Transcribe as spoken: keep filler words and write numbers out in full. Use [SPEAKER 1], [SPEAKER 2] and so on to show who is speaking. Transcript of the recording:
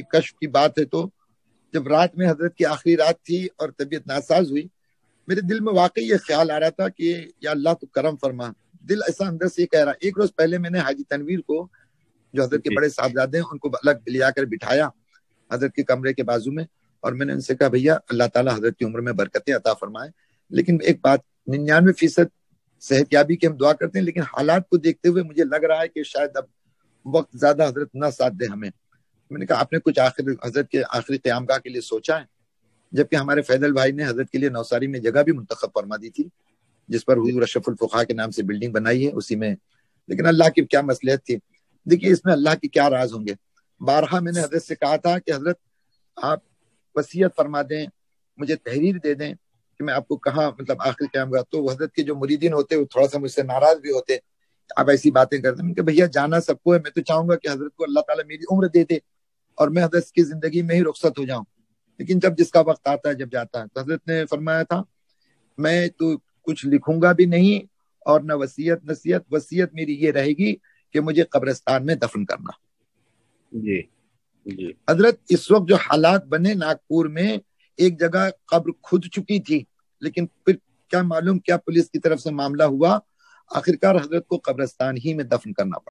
[SPEAKER 1] کشف کی بات ہے تو جب رات میں حضرت کی آخری رات تھی اور طبیعت ناساز ہوئی، میرے دل میں واقعی یہ خیال آ رہا تھا کہ یا اللہ تو کرم فرما. دل ایسا اندر سے کہہ رہا. ایک روز پہلے میں نے حاجی تنویر کو، جو حضرت کے بڑے صاحبزادے ہیں، ان کو الگ لیا کر بٹھایا حضرت کے کمرے کے بازو میں، اور میں نے ان سے کہا بھیا اللہ تعالیٰ حضرت کی عمر میں برکتیں عطا فرمائے، لیکن ایک بات، ننانوے فیصد صحت یابی کی ہم دعا کرتے ہیں، لیکن حالات کو دیکھتے ہوئے مجھے لگ رہا ہے کہ شاید اب وقت زیادہ حضرت نہ ساتھ دے ہمیں. میں نے کہا آپ نے کچھ آخر حضرت کے آخری قیام گاہ کے لیے سوچا ہے؟ جبکہ ہمارے فیضل بھائی نے حضرت کے لیے نوساری میں جگہ بھی منتخب فرما دی تھی، جس پر حضور اشرف الفقہاء کے نام سے بلڈنگ بنائی ہے اسی میں. لیکن اللہ کی کیا مصلحت تھی. دیکھیے اس میں اللہ کی کیا راز ہوں گے. بارہا میں نے حضرت سے کہا تھا کہ حضرت آپ وصیت فرما دیں، مجھے تحریر دے دیں کہ میں آپ کو کہاں مطلب آخر قیام گاہ. تو حضرت کے جو مریدین ہوتے وہ تھوڑا سا مجھ سے ناراض بھی ہوتے، آپ ایسی باتیں کرتے ہیں کہ بھیا جانا سب کو ہے، میں تو چاہوں گا کہ حضرت کو اللہ تعالیٰ میری عمر دے دے اور میں حضرت کی زندگی میں ہی رخصت ہو جاؤں. لیکن جب جس کا وقت آتا ہے، جب جاتا ہے، تو حضرت نے فرمایا تھا میں تو کچھ لکھوں گا بھی نہیں اور نہ وصیت نصیحت. وصیت میری یہ رہے گی کہ مجھے قبرستان میں دفن کرنا.
[SPEAKER 2] جی جی
[SPEAKER 1] حضرت اس وقت جو حالات بنے ناگپور میں، ایک جگہ قبر کھد چکی تھی، لیکن پھر کیا معلوم کیا پولیس کی طرف سے معاملہ ہوا، آخرکار حضرت کو قبرستان ہی میں دفن کرنا پڑا.